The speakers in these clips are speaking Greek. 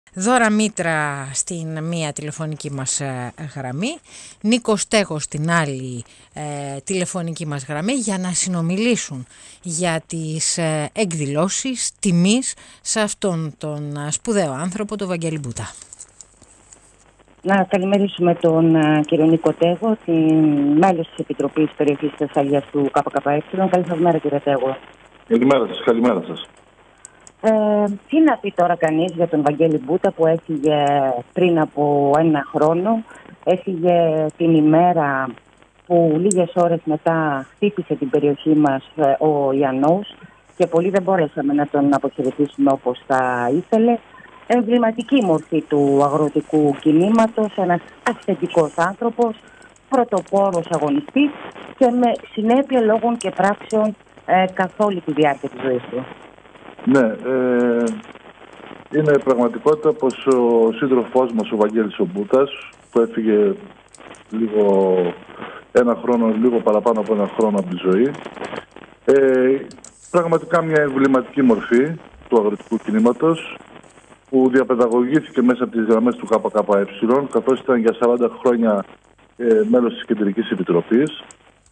Δώρα Μήτρα στην μία τηλεφωνική μας γραμμή, Νίκος Στέγος στην άλλη τηλεφωνική μας γραμμή, για να συνομιλήσουν για τις εκδηλώσεις τιμής σε αυτόν τον σπουδαίο άνθρωπο, τον Βαγγέλη Μπούτα. Να καλημερίσουμε τον κύριο Νίκο Στέγο, μέλος της Επιτροπής Περιοχής Θεσσαλίας του ΚΚΕ. Καλή σας μέρα, κύριε Στέγο. Καλημέρα σας, καλημέρα σας. Τι να πει τώρα κανείς για τον Βαγγέλη Μπούτα που έφυγε πριν από ένα χρόνο? Έφυγε την ημέρα που λίγες ώρες μετά χτύπησε την περιοχή μας ο Ιαννός και πολλοί δεν μπόρεσαμε να τον αποχαιρετήσουμε όπως θα ήθελε. Εμβληματική μορφή του αγροτικού κινήματος, ένας ασθετικός άνθρωπος, πρωτοπόρος αγωνιστής και με συνέπεια λόγων και πράξεων καθ' όλη τη διάρκεια της ζωής του. Ναι, είναι πραγματικότητα πως ο σύντροφός μας, ο Βαγγέλης ο Μπούτας, που έφυγε λίγο παραπάνω από ένα χρόνο από τη ζωή, πραγματικά μια εμβληματική μορφή του αγροτικού κινήματος, που διαπαιδαγωγήθηκε μέσα από τις γραμμές του ΚΚΕ, καθώς ήταν για 40 χρόνια μέλος της Κεντρικής Επιτροπής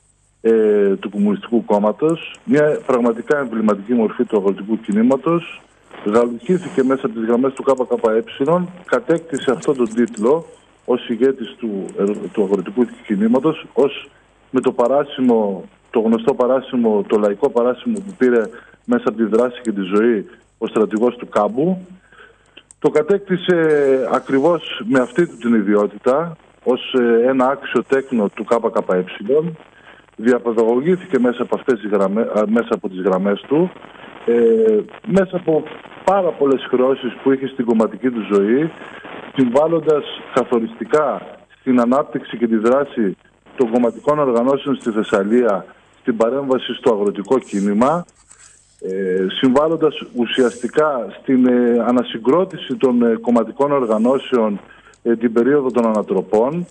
του Κομμουνιστικού Κόμματος. Μια πραγματικά εμβληματική μορφή του αγροτικού κινήματος. Γαλουχήθηκε μέσα από τις γραμμές του ΚΚΕ, κατέκτησε αυτόν τον τίτλο ως ηγέτης του αγροτικού κινήματος, με το γνωστό παράσημο, το λαϊκό παράσημο που πήρε μέσα από τη δράση και τη ζωή ο στρατηγός του Κάμπου. Το κατέκτησε ακριβώς με αυτή την ιδιότητα, ως ένα άξιο τέκνο του ΚΚΕ. Διαπαιδαγωγήθηκε μέσα από τις γραμμές του, μέσα από πάρα πολλές χρεώσεις που είχε στην κομματική του ζωή, συμβάλλοντας καθοριστικά στην ανάπτυξη και τη δράση των κομματικών οργανώσεων στη Θεσσαλία, στην παρέμβαση στο αγροτικό κίνημα, συμβάλλοντας ουσιαστικά στην ανασυγκρότηση των κομματικών οργανώσεων την περίοδο των ανατροπών.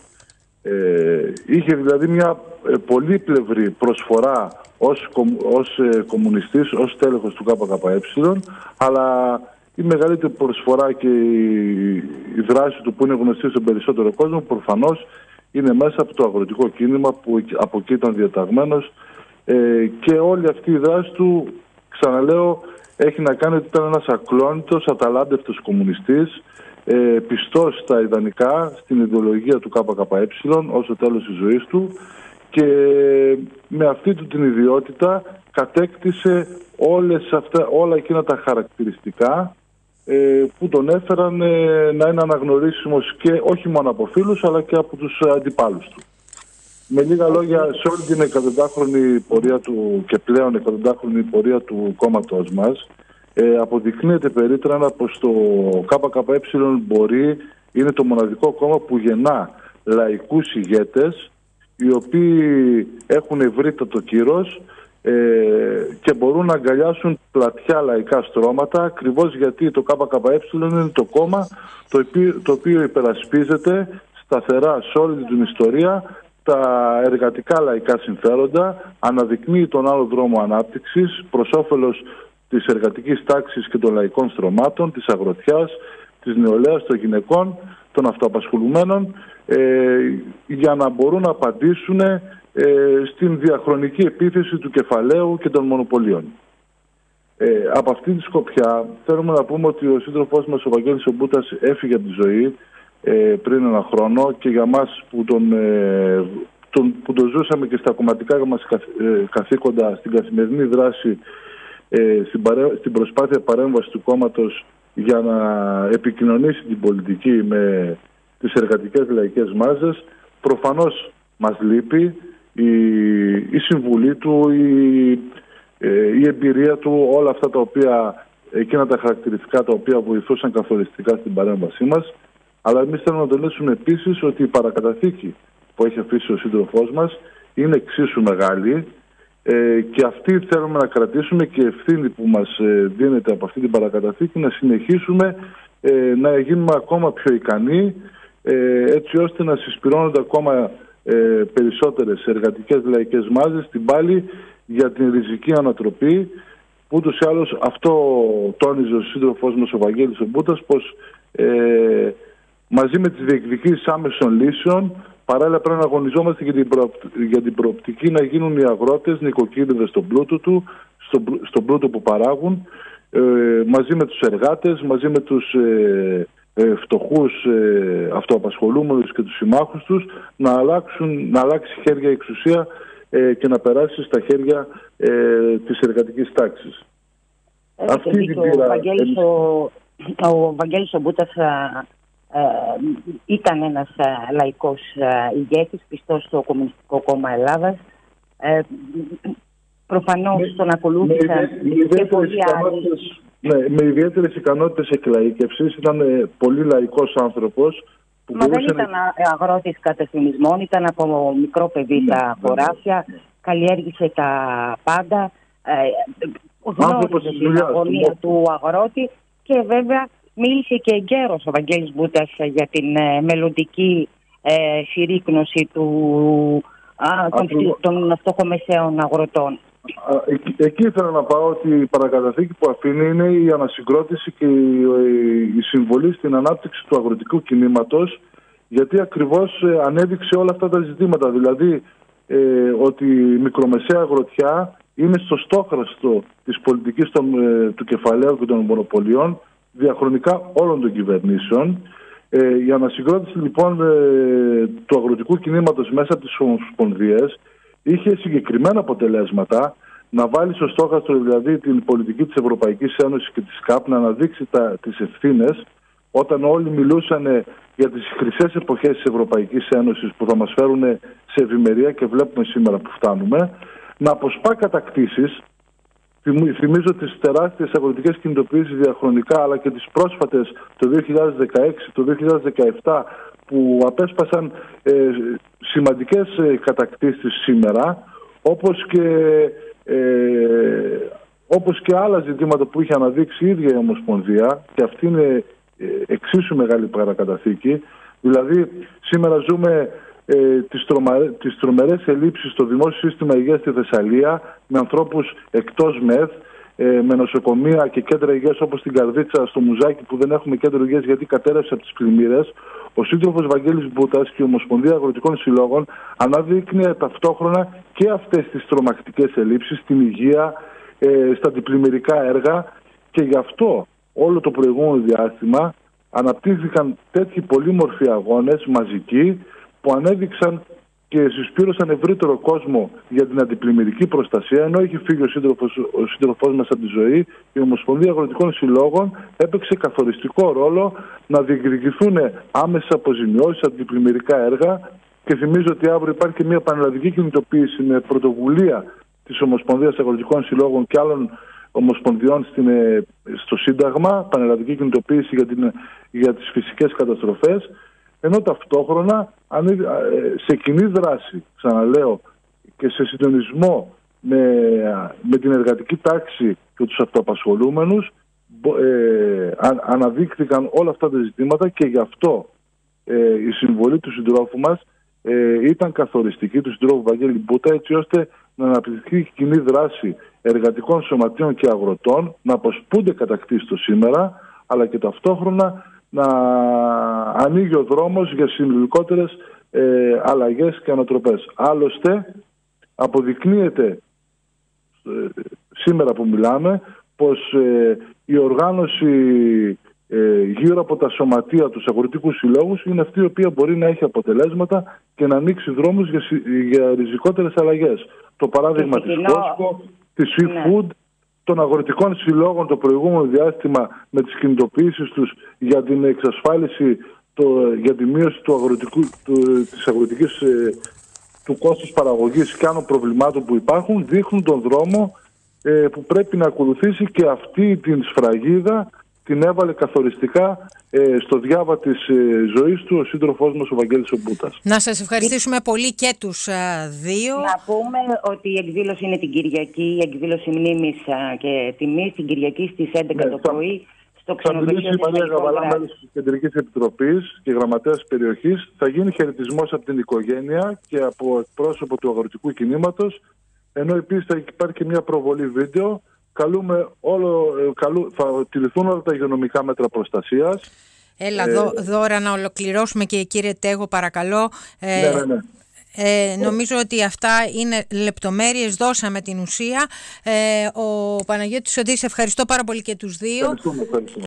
Είχε δηλαδή μια πολύπλευρη προσφορά ως κομμουνιστής, ως τέλεχος του ΚΚΕ, αλλά η μεγαλύτερη προσφορά και η δράση του που είναι γνωστή στον περισσότερο κόσμο προφανώς είναι μέσα από το αγροτικό κίνημα που από εκεί ήταν διαταγμένος, και όλη αυτή η δράση του, ξαναλέω, έχει να κάνει ότι ήταν ένας ακλόνητος, αταλάντευτος κομμουνιστής, πιστός στα ιδανικά, στην ιδεολογία του ΚΚΕ ως το τέλος της ζωής του, και με αυτή του την ιδιότητα κατέκτησε όλα εκείνα τα χαρακτηριστικά που τον έφεραν να είναι αναγνωρίσιμος και όχι μόνο από φίλους αλλά και από τους αντιπάλους του. Με λίγα λόγια, σε όλη την εκατοντάχρονη πορεία του και πλέον εκατοντάχρονη πορεία του κόμματος μας, αποδεικνύεται περίτρανα πως το ΚΚΕ είναι το μοναδικό κόμμα που γεννά λαϊκούς ηγέτες, οι οποίοι έχουν ευρύτατο κύρος και μπορούν να αγκαλιάσουν πλατιά λαϊκά στρώματα, ακριβώς γιατί το ΚΚΕ είναι το κόμμα το οποίο υπερασπίζεται σταθερά σε όλη την ιστορία τα εργατικά λαϊκά συμφέροντα, αναδεικνύει τον άλλο δρόμο ανάπτυξης προς όφελος της εργατικής τάξης και των λαϊκών στρωμάτων, της αγροτιάς, της νεολαίας, των γυναικών, των αυτοαπασχολουμένων, για να μπορούν να απαντήσουν στην διαχρονική επίθεση του κεφαλαίου και των μονοπωλίων. Από αυτή τη σκοπιά θέλουμε να πούμε ότι ο σύντροφός μας, ο Βαγγέλης ο Μπούτας, έφυγε από τη ζωή πριν ένα χρόνο, και για μας που τον ζούσαμε και στα κομματικά μας καθήκοντα, στην καθημερινή δράση, στην προσπάθεια παρέμβαση του κόμματος για να επικοινωνήσει την πολιτική με τις εργατικές λαϊκές μάζες, προφανώς μας λείπει η συμβουλή του, η εμπειρία του, όλα αυτά εκείνα τα χαρακτηριστικά τα οποία βοηθούσαν καθοριστικά στην παρέμβασή μας. Αλλά εμείς θέλουμε να τονίσουμε επίσης ότι η παρακαταθήκη που έχει αφήσει ο σύντροφός μας είναι εξίσου μεγάλη, και αυτή θέλουμε να κρατήσουμε, και ευθύνη που μας δίνεται από αυτή την παρακαταθήκη να συνεχίσουμε να γίνουμε ακόμα πιο ικανοί, έτσι ώστε να συσπηρώνονται ακόμα περισσότερες εργατικές λαϊκές μάζες στην πάλη για την ριζική ανατροπή, που ούτως ή άλλως αυτό τόνιζε ο σύντροφός μας ο Βαγγέλης ο Μπούτας, πως μαζί με τις διεκδικήσεις άμεσων λύσεων. Παράλληλα πρέπει να αγωνιζόμαστε για την προοπτική να γίνουν οι αγρότες νοικοκύριδες στον πλούτο στον πλούτο που παράγουν, μαζί με τους εργάτες, μαζί με τους φτωχούς αυτοαπασχολούμενους και τους συμμάχους τους, να αλλάξει χέρια η εξουσία και να περάσει στα χέρια της εργατικής τάξης. Ο Βαγγέλης ο Μπούτας ήταν ένας λαϊκός ηγέτης, πιστός στο Κομμουνιστικό Κόμμα Ελλάδας. Προφανώς τον ακολούθησαν και πολλοί άλλοι. Με ιδιαίτερες ικανότητες εκλαΐκευσης, ήταν πολύ λαϊκός άνθρωπος. Μα δεν ήταν αγρότης κατευθυνισμών, ήταν από μικρό παιδί στα χωράφια, καλλιέργησε τα πάντα, γνώρισε την αγωνία του αγρότη και βέβαια μίλησε και εγκαίρος ο Βαγγέλης Μπούτας για την μελλοντική συρρίκνωση των φτωχομεσαίων αγροτών. Εκεί ήθελα να πάω ότι η παρακαταθήκη που αφήνει είναι η ανασυγκρότηση και η συμβολή στην ανάπτυξη του αγροτικού κινήματος, γιατί ακριβώς ανέδειξε όλα αυτά τα ζητήματα. Δηλαδή ότι η μικρομεσαία αγροτιά είναι στο στόχαστρο της πολιτικής του κεφαλαίου και των μονοπωλιών διαχρονικά όλων των κυβερνήσεων. Η ανασυγκρότηση λοιπόν του αγροτικού κινήματος μέσα από τις ομοσπονδίες είχε συγκεκριμένα αποτελέσματα, να βάλει στο στόχαστρο δηλαδή την πολιτική της Ευρωπαϊκής Ένωσης και της ΚΑΠ, να αναδείξει τις ευθύνες, όταν όλοι μιλούσαν για τις χρυσές εποχές της Ευρωπαϊκής Ένωσης που θα μας φέρουν σε ευημερία και βλέπουμε σήμερα που φτάνουμε, να αποσπά κατακτήσεις. Θυμίζω τις τεράστιες αγροτικές κινητοποιήσεις διαχρονικά, αλλά και τις πρόσφατες το 2016, το 2017, που απέσπασαν σημαντικές κατακτήσεις σήμερα, όπως και άλλα ζητήματα που είχε αναδείξει η ίδια η Ομοσπονδία, και αυτή είναι εξίσου μεγάλη παρακαταθήκη. Δηλαδή σήμερα ζούμε τις τρομερές ελλείψεις στο δημόσιο σύστημα υγείας στη Θεσσαλία, με ανθρώπους εκτός ΜΕΘ, με νοσοκομεία και κέντρα υγείας όπως στην Καρδίτσα, στο Μουζάκι, που δεν έχουμε κέντρο υγείας γιατί κατέρευσε από τις πλημμύρες. Ο σύντροφος Βαγγέλης Μπούτας και η Ομοσπονδία Αγροτικών Συλλόγων αναδείκνυε ταυτόχρονα και αυτές τις τρομακτικές ελλείψεις στην υγεία, στα αντιπλημμυρικά έργα, και γι' αυτό όλο το προηγούμενο διάστημα αναπτύχθηκαν τέτοιοι πολύμορφοι αγώνες μαζικοί που ανέδειξαν και συσπήρωσαν ευρύτερο κόσμο για την αντιπλημμυρική προστασία. Ενώ έχει φύγει ο σύντροφός μας από τη ζωή, η Ομοσπονδία Αγροτικών Συλλόγων έπαιξε καθοριστικό ρόλο να διεκδικηθούν άμεσα αποζημιώσεις, αντιπλημμυρικά έργα, και θυμίζω ότι αύριο υπάρχει και μια πανελλαδική κινητοποίηση με πρωτοβουλία της Ομοσπονδίας Αγροτικών Συλλόγων και άλλων ομοσπονδιών στο Σύνταγμα, πανελλαδική κινητοποίηση για τις φυσικές καταστροφές, ενώ ταυτόχρονα σε κοινή δράση, ξαναλέω, και σε συντονισμό με την εργατική τάξη και τους αυτοαπασχολούμενους, αναδείχθηκαν όλα αυτά τα ζητήματα, και γι' αυτό η συμβολή του συντρόφου μας ήταν καθοριστική, του συντρόφου Βαγγέλη Μπούτα, έτσι ώστε να αναπτυχθεί κοινή δράση εργατικών σωματείων και αγροτών, να αποσπούνται κατακτήσεις το σήμερα, αλλά και ταυτόχρονα να ανοίγει ο δρόμος για συνολικότερες αλλαγές και ανατροπές. Άλλωστε, αποδεικνύεται σήμερα που μιλάμε πως η οργάνωση γύρω από τα σωματεία, τους αγροτικούς συλλόγους, είναι αυτή η οποία μπορεί να έχει αποτελέσματα και να ανοίξει δρόμους για ριζικότερες αλλαγές. Το παράδειγμα της Costco, της Seafood, των αγροτικών συλλόγων το προηγούμενο διάστημα με τις κινητοποιήσεις τους για την εξασφάλιση, για τη μείωση του κόστους παραγωγής και άλλων προβλημάτων που υπάρχουν, δείχνουν τον δρόμο που πρέπει να ακολουθήσει, και αυτή την σφραγίδα την έβαλε καθοριστικά στο διάβα της ζωής του ο σύντροφός μας ο Βαγγέλης ο Μπούτας. Να σας ευχαριστήσουμε πολύ και τους δύο. Να πούμε ότι η εκδήλωση είναι την Κυριακή, η εκδήλωση μνήμης και τιμής, την Κυριακή στις 11 το πρωί στο ξενοδοχείο της Μαρία Γαβαλά, μέλος της Κεντρικής Επιτροπής και γραμματέας περιοχής. Θα γίνει χαιρετισμός από την οικογένεια και από εκπρόσωπο του αγροτικού κινήματος, ενώ επίσης θα υπάρχει και μια προβολή βίντεο. Θα τηρηθούν όλα τα υγειονομικά μέτρα προστασίας. Έλα Δώρα να ολοκληρώσουμε και κύριε Τέγο παρακαλώ. Ναι. Νομίζω ότι αυτά είναι λεπτομέρειες, δώσαμε την ουσία. Ο Παναγιώτης Οντής, ευχαριστώ πάρα πολύ και τους δύο. Ευχαριστούμε.